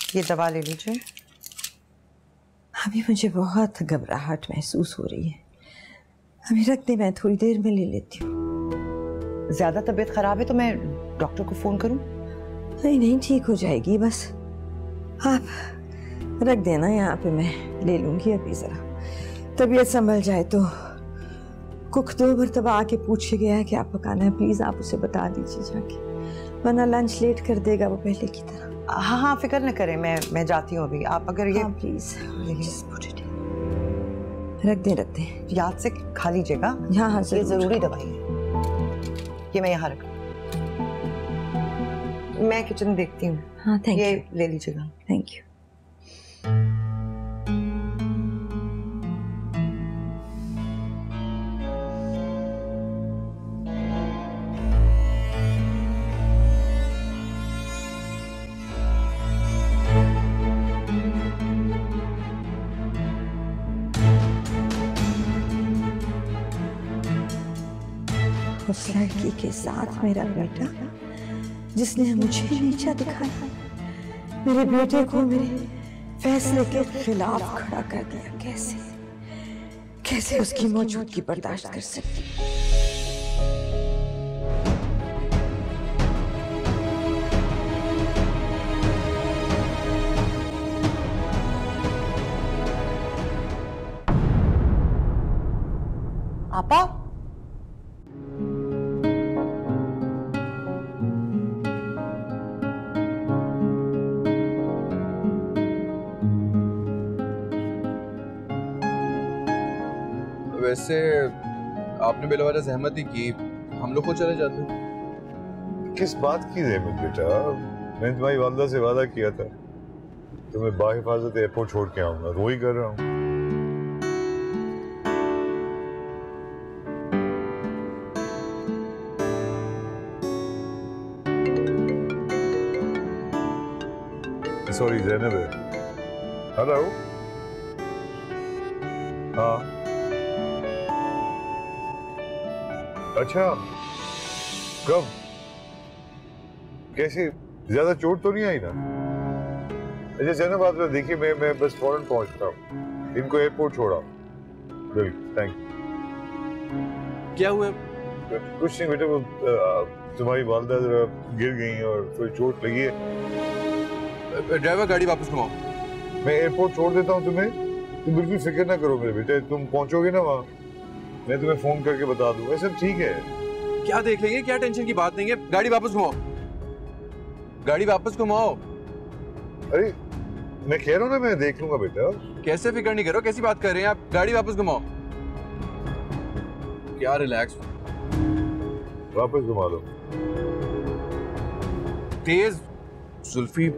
ये दवा ले लीजिए। अभी मुझे बहुत घबराहट महसूस हो रही है। अभी रख दे, मैं थोड़ी देर में ले लेती हूँ। ज्यादा तबीयत खराब है तो मैं डॉक्टर को फोन करूं? नहीं नहीं, ठीक हो जाएगी, बस आप रख देना यहाँ पे, मैं ले लूंगी अभी। जरा तबीयत संभल जाए तो। कुक 2 मरतबा आके पूछ गया है क्या पकाना है, प्लीज आप उसे बता दीजिए जाके, वरना लंच लेट कर देगा वो पहले की तरह। हाँ हाँ, फिक्र न करें, मैं जाती हूँ अभी। आप अगर ये प्लीज रख दे याद से खा लीजिएगा। हाँ हाँ, ये जरूरी दवाई है। ये मैं यहाँ रख, मैं किचन देखती हूँ। हाँ थैंक यू। ये ले लीजिएगा। Thank you. उस लड़की के साथ मेरा बेटा, जिसने मुझे नीचा दिखाया, मेरे बेटे को मेरे फैसले के खिलाफ खड़ा कर दिया। कैसे उसकी मौजूदगी बर्दाश्त कर सकती? आपा, वैसे आपने बिलवजह जहमत ही की, हम लोग को चले जाते। किस बात की जहमत बेटा? मैंने तुम्हारी वालदा से वादा किया था, तुम्हें बाहिफाजत एयरपोर्ट छोड़ के आऊंगा, तो वही कर रहा हूँ। सॉरी ज़ैनब है। हेलो। हाँ अच्छा, कब? कैसी? ज्यादा चोट तो नहीं आई ना? अच्छा ज़ैनब, आप देखिए, मैं बस फौरन पहुंचता हूँ, इनको एयरपोर्ट छोड़ा। Thank you. क्या हुआ? कुछ नहीं बेटे, वो तुम्हारी वालदा जरा गिर गई और थोड़ी चोट लगी है। ड्राइवर गाड़ी वापस घुमाओ। मैं एयरपोर्ट छोड़ देता हूँ तुम्हें, तुम बिल्कुल फिक्र ना करो मेरे बेटे। तुम पहुंचोगे ना वहाँ, मैं तुम्हें फोन करके बता दूंगा, सब ठीक है। क्या देख लेंगे, क्या टेंशन की बात नहीं है। गाड़ी वापस घुमाओ, गाड़ी वापस घुमाओ। अरे मैं कह रहा हूँ ना, मैं देख लूंगा बेटा। कैसे फिक्र नहीं करो, कैसी बात कर रहे हैं आप? गाड़ी वापस घुमाओ। क्या रिलैक्स, वापस घुमा लो। तेज जुल्फी।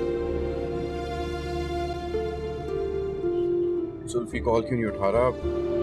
जुल्फी कॉल क्यों नहीं उठा रहा?